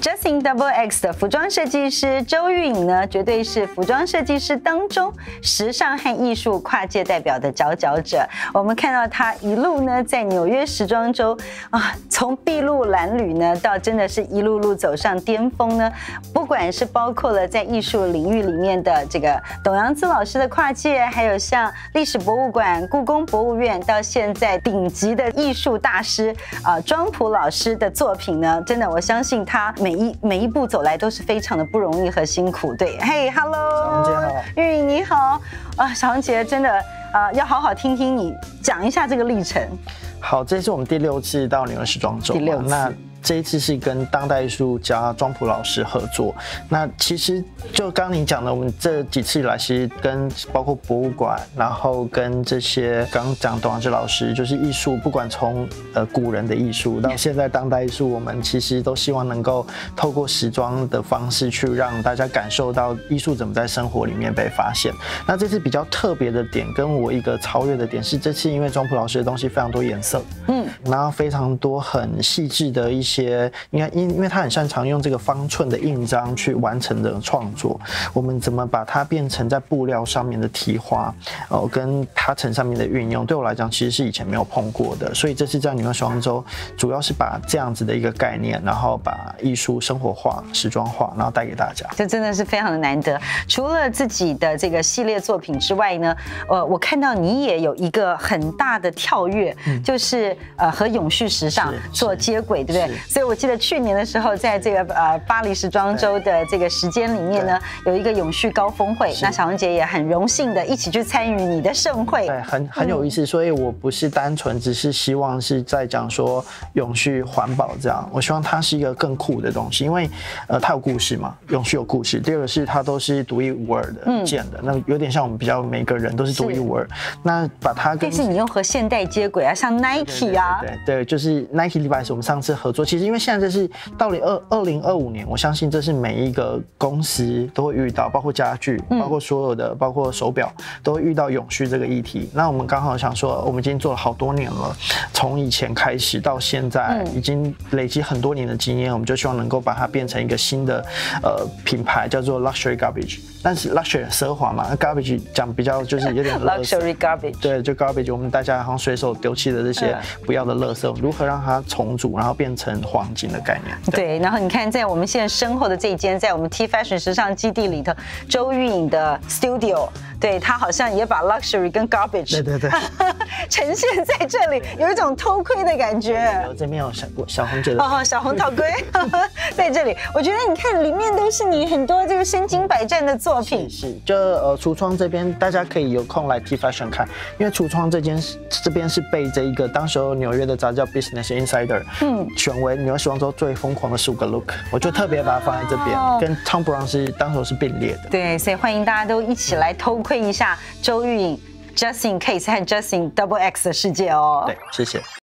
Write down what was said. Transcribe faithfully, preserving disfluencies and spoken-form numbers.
Justin Double X 的服装设计师周玉颖呢，绝对是服装设计师当中时尚和艺术跨界代表的佼佼者。我们看到她一路呢，在纽约时装周啊，从筚路蓝缕呢，到真的是一路路走上巅峰呢。不管是包括了在艺术领域里面的这个董阳孜老师的跨界，还有像历史博物馆、故宫博物院，到现在顶级的艺术大师啊、呃、庄普老师的作品呢，真的我相信他每一每一步走来都是非常的不容易和辛苦。对，嘿 ，Hello， 小红姐好， 玉颖你好啊，小红姐真的啊、呃，要好好听听你讲一下这个历程。 好，这是我们第六次到纽约时装周， 第六次。 那这一次是跟当代艺术家庄普老师合作。那其实就刚刚你讲的，我们这几次以来，其实跟包括博物馆，然后跟这些刚刚讲董阳孜老师，就是艺术，不管从呃古人的艺术到现在当代艺术，我们其实都希望能够透过时装的方式去让大家感受到艺术怎么在生活里面被发现。那这次比较特别的点，跟我一个超越的点是，这次因为庄普老师的东西非常多颜色，嗯，然后非常多很细致的一些。些应该因因为他很擅长用这个方寸的印章去完成的创作，我们怎么把它变成在布料上面的提花，哦，跟它层上面的运用，对我来讲其实是以前没有碰过的，所以这次在纽约时装周，主要是把这样子的一个概念，然后把艺术生活化、时装化，然后带给大家。 这真的是非常的难得。除了自己的这个系列作品之外呢，呃，我看到你也有一个很大的跳跃，嗯、就是呃和永续时尚做接轨，对不对？所以我记得去年的时候，在这个呃巴黎时装周的这个时间里面呢，有一个永续高峰会，那小红姐也很荣幸的一起去参与你的盛会， 对，很很有意思。嗯、所以我不是单纯只是希望是在讲说永续环保这样，我希望它是一个更酷的东西，因为呃它有故事嘛，永续有故事。第二个是它都是独一无二的、一件的，嗯、那有点像我们比较每个人都是独一无二。那把它跟， 但是你又和现代接轨啊，像 Nike 啊， 对 对, 对, 对，就是 Nike、Levi's 我们上次合作，其实因为现在这是到了二二零二五年，我相信这是每一个公司都会遇到，包括家具，包括所有的，包括手表，都会遇到永续这个议题。那我们刚好想说，我们已经做了好多年了，从以前开始到现在，已经累积很多年的经验，我们就希望能够把它变成一个新的呃品牌，叫做 Luxury Garbage。但是 Luxury 奢华嘛 ，Garbage 讲比较就是有点 Luxury Garbage， 对，就 Garbage， 我们大家好像随手丢弃的这些不要的垃圾，如何让它重组，然后变成黄金的概念。 对，对，然后你看，在我们现在身后的这一间，在我们 T Fashion 时尚基地里头，周玉颖的 Studio， 对，他好像也把 Luxury 跟 Garbage， 对对对， 呈现在这里，有一种偷窥的感觉。 这边有小小红姐的哦，小红讨龟在这里，我觉得你看里面都是你很多这个身经百战的作品。 是，是就呃橱窗这边，大家可以有空来 T Fashion 看，因为橱窗这间这边是被这一个当时候纽约的杂志叫 Business Insider， 嗯，选为纽约时装周最疯狂的十五个 look， 我就特别把它放在这边，哦、跟 Thom Browne 是当时是并列的。 对，所以欢迎大家都一起来偷窥一下周玉颖、Just in Case 和 Just in Double X 的世界哦。 对，谢谢。